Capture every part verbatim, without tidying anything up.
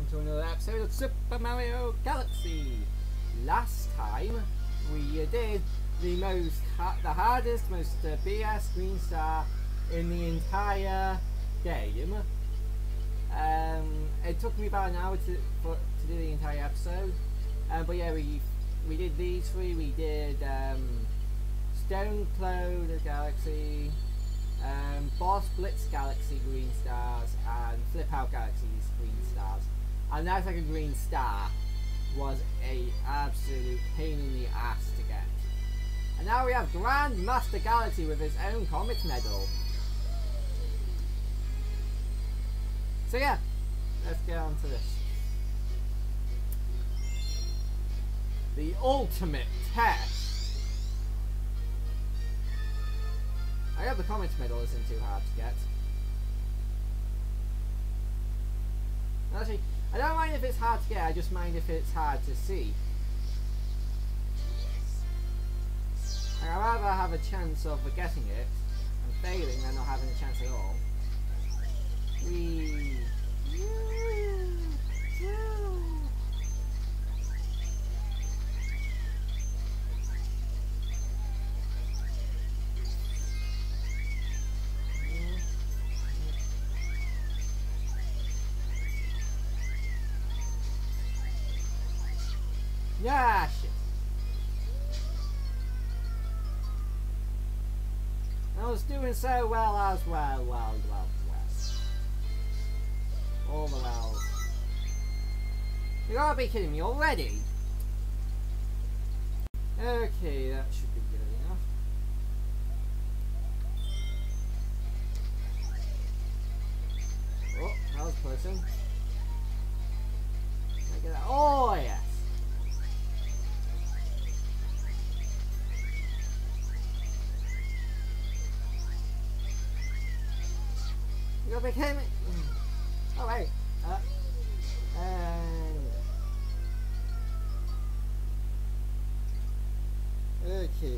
to another episode of Super Mario Galaxy. Last time we uh, did the most, ha the hardest, most uh, B S green star in the entire game. Um, it took me about an hour to for, to do the entire episode, um, but yeah, we we did these three. We did um, Stone Cloud Galaxy, um, Boss Blitz Galaxy green stars, and Flip Out Galaxy's green stars. And that's like a green star was a absolute pain in the ass to get. And now we have Grandmaster Galaxy with his own Comet Medal. So yeah, let's get on to this. The ultimate test. I hope the Comet Medal isn't too hard to get. Actually, I don't mind if it's hard to get, I just mind if it's hard to see. Like, I'd rather have a chance of getting it and failing than not having a chance at all. Whee! Yeah, shit. I was doing so well as well, well, well, well. All the wells. You gotta be kidding me already. Okay, that should be good enough. Oh, that was close. Oh, yes. You became it. Oh wait. Uh, and okay.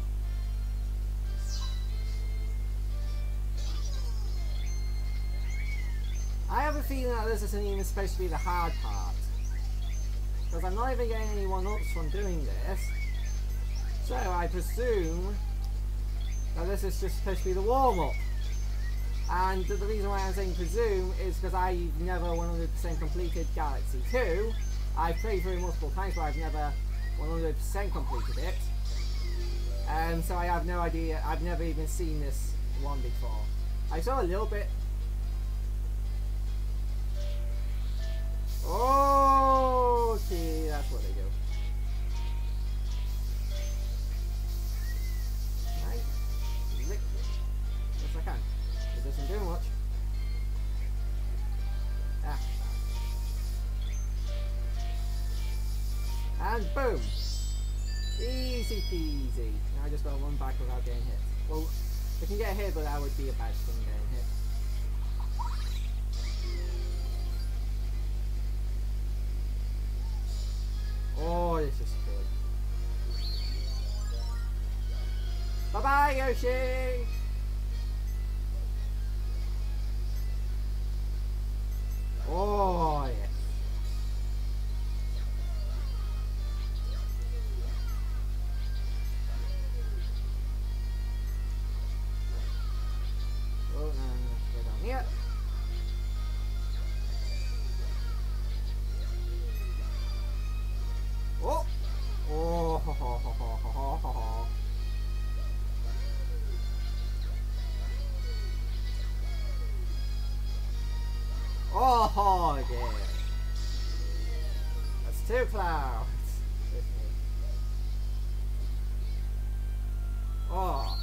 I have a feeling that this isn't even supposed to be the hard part, because I'm not even getting any one-ups from doing this. So I presume that this is just supposed to be the warm-up. And the reason why I'm saying presume is because I've never one hundred percent completed Galaxy two. I've played through it multiple times, but I've never one hundred percent completed it. And so I have no idea, I've never even seen this one before. I saw a little bit. Oh, okay, that's what they do. Right, lick it. Yes, I can. It doesn't do much. Ah. And boom! Easy peasy. Now I just gotta run back without getting hit. Well, I can get hit, but that would be a bad thing getting hit. Oh, this is good. Bye bye, Yoshi! Oh, yes. Oh, no, no, go down here. Oh! Oh, ho, ho, ho, ho, ho, ho, ho. Oh, yeah. That's two clouds. Oh.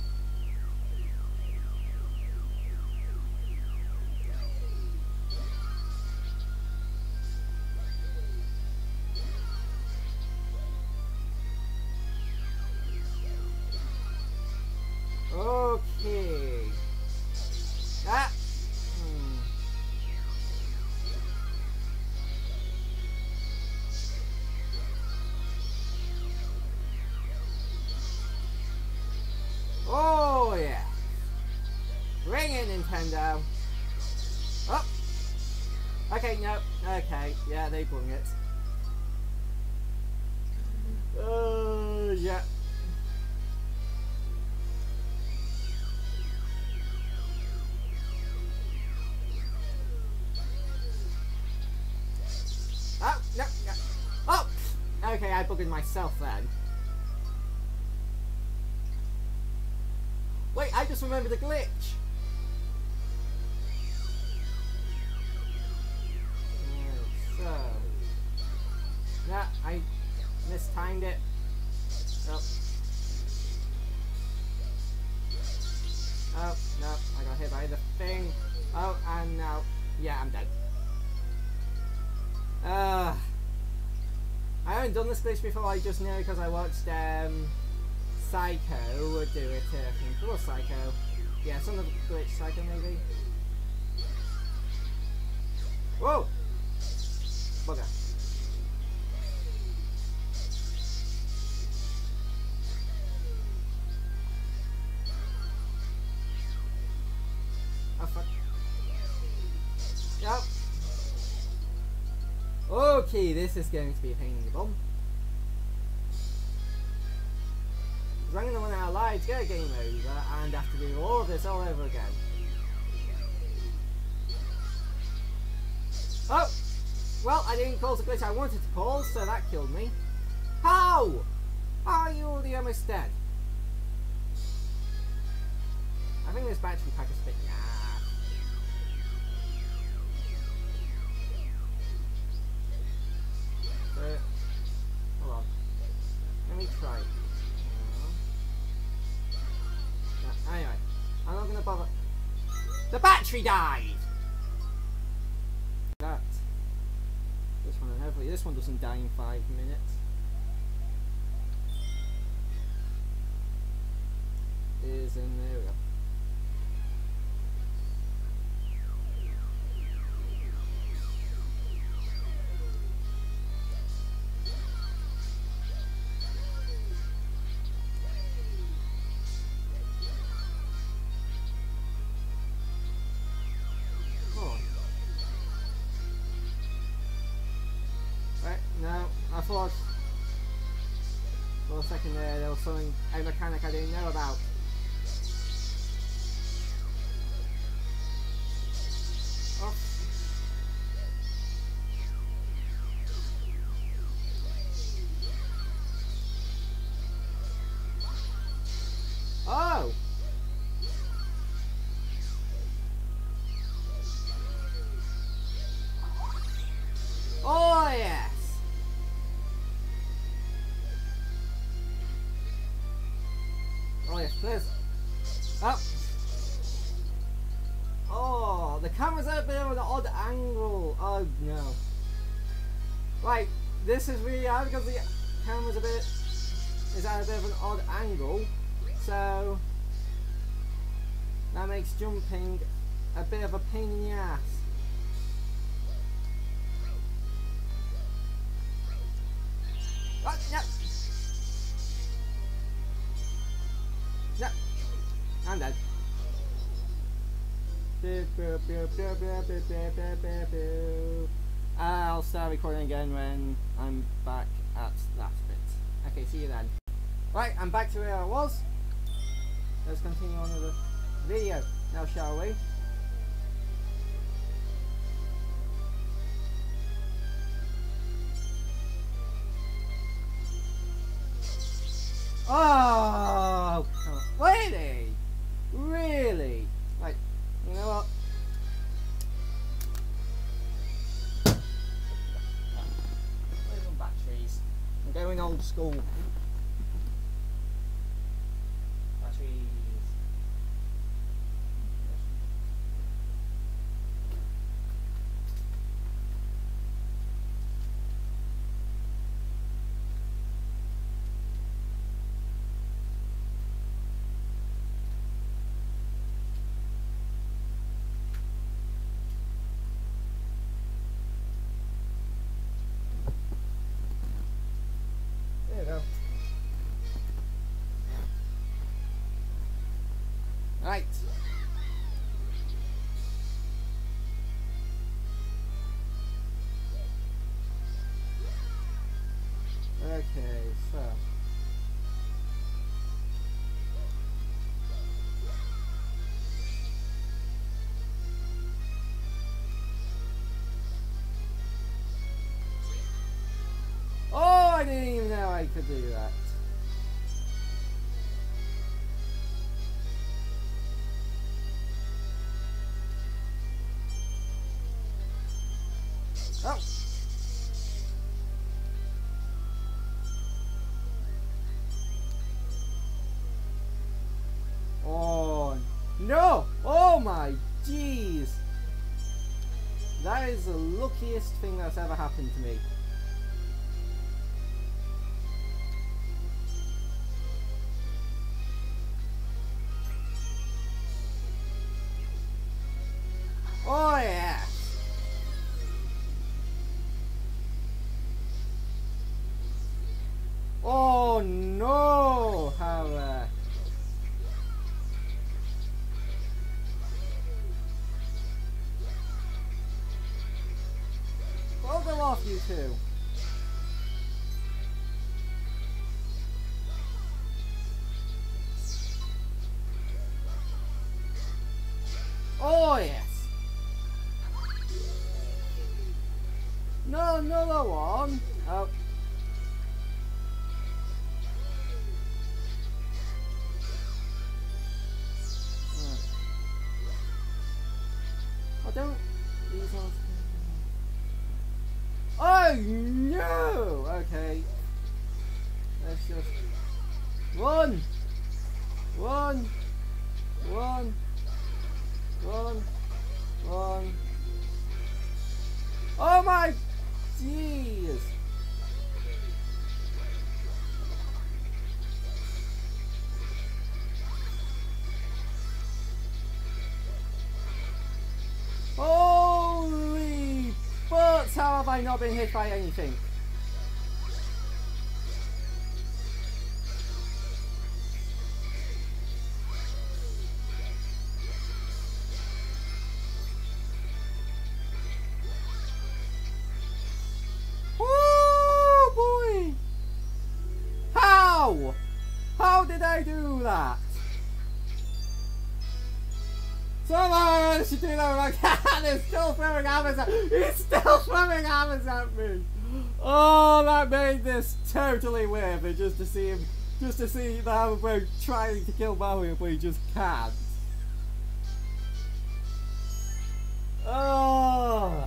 Okay. Ah. Hmm. Oh yeah. Bring it, Nintendo. Oh. Okay, no. Okay, yeah, they bring it. Oh, uh, yeah. Oh, no, no. Oh! Okay, I bugged myself then. Wait, I just remembered the glitch. So, no, I mistimed it. Oh. Oh, no, I got hit by the thing. Oh, and now, yeah, I'm dead. Uh, I haven't done this glitch before, I just know because I watched um, Psycho do it, uh, I think. It was Psycho. Yeah, some of the glitch Psycho maybe. Whoa! Bugger. Oh fuck. Yep. Okay, this is going to be a pain in the bum. I'm going to run out of lives, get a game over, and have to do all of this all over again. Oh! Well, I didn't cause the glitch I wanted to cause, so that killed me. How? How are you already almost dead? I think this battery pack is fit. Nah. Uh, hold on. Let me try. Uh, anyway, I'm not gonna bother. The battery died! That. This one, and hopefully this one doesn't die in five minutes. Is in there we go. No, I thought for a second there there was something, a mechanic I didn't know about. Oh. Oh! Oh yes! Oh yes, please. Up. Oh, the camera's at a bit of an odd angle. Oh no. Right, this is really hard because the camera's a bit is at a bit of an odd angle. So that makes jumping a bit of a pain in the ass. Oh, no. No. I'm dead. I'll start recording again when I'm back at that bit. Okay, see you then. Right, I'm back to where I was. Let's continue on with the video now, shall we? Oh, really? Really? Like, you know what? Little batteries. I'm going old school. Batteries. There you go. Right. transfer. Oh, I didn't even know I could do that. Oh. Oh no! Oh my jeez! That is the luckiest thing that's ever happened to me. Oh yeah! Oh no! How uh... I'll go off, you two. Oh yes! No, another one. Oh. I don't. These ones. Oh no! Okay. Let's just run, run, run, run, run. Oh my jeez! Holy butts! How have I not been hit by anything? Oh boy! How? How did I do that? Someone should do that with my cat. It's still throwing hammers at He's still throwing hammers at me. Oh, that made this totally weird. But just to see him, just to see the hammer trying to kill Mario, but he just can't. Oh.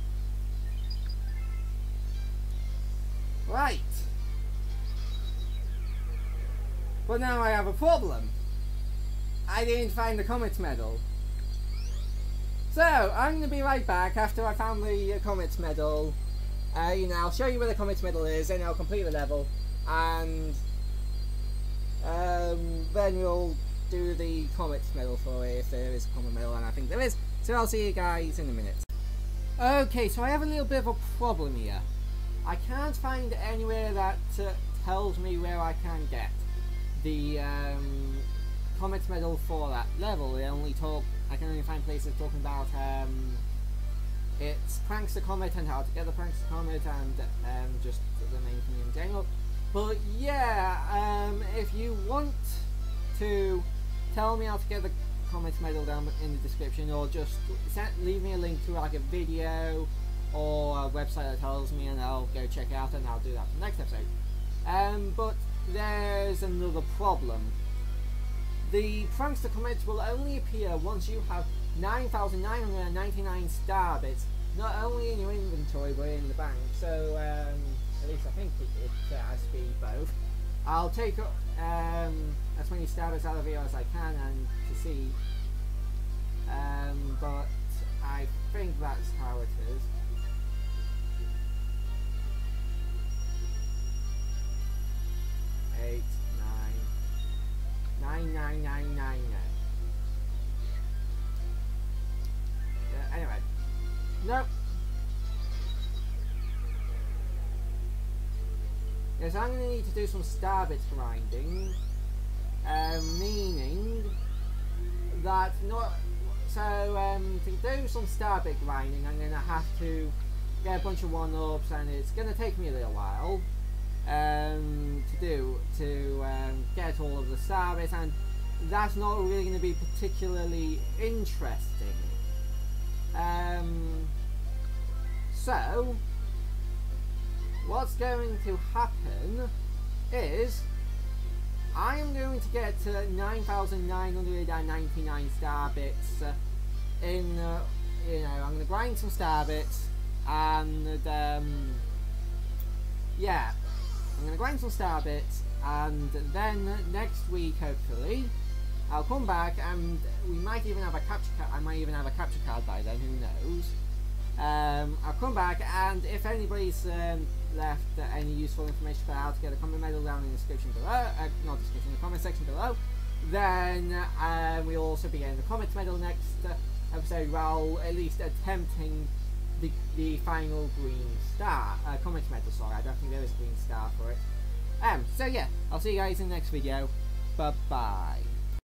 Right. But now I have a problem. I didn't find the Comet Medal. So, I'm going to be right back after I found the uh, Comet Medal. Uh, you know, I'll show you where the Comet Medal is, and I'll complete the level. And um, then we'll do the Comet Medal for it, if there is a Comet Medal, and I think there is. So I'll see you guys in a minute. Okay, so I have a little bit of a problem here. I can't find anywhere that uh, tells me where I can get the um, Comet Medal for that level. They only talk. I can only find places talking about um, it's Prankster Comet and how to get the Prankster Comet and um, just the main thing in general. But yeah, um, if you want to tell me how to get the Comet Medal down in the description, or just send, leave me a link to like a video or a website that tells me, and I'll go check it out, and I'll do that for the next episode. Um, but there's another problem. The Prankster Comet will only appear once you have nine thousand nine hundred ninety-nine star bits, not only in your inventory but in the bank. So um, at least I think it, it uh, has to be both. I'll take um, as many star bits out of here as I can and to see, um, but I think that's how it is. Eight, nine, nine, nine, nine, nine, nine. Yeah, anyway, nope. Yes, I'm gonna need to do some star bits grinding, um, meaning that not. So um, to do some star bit grinding, I'm gonna have to get a bunch of one-ups, and it's gonna take me a little while. um, to do to um, get all of the star bits, and that's not really going to be particularly interesting. Um, so, what's going to happen is I am going to get uh, nine thousand nine hundred ninety-nine star bits uh, in, uh, you know, I'm going to grind some star bits, and um, yeah, I'm going to grind some star bits, and then next week, hopefully, I'll come back, and we might even have a capture card. I might even have a capture card by then, who knows. Um, I'll come back, and if anybody's um, left uh, any useful information about how to get a combat medal down in the description below, uh, not description, in the comment section below, then uh, we'll also be getting the combat medal next uh, episode, while at least attempting the, the final green star, uh, combat medal, sorry, I don't think there is a green star for it. Um, so yeah, I'll see you guys in the next video, bye bye.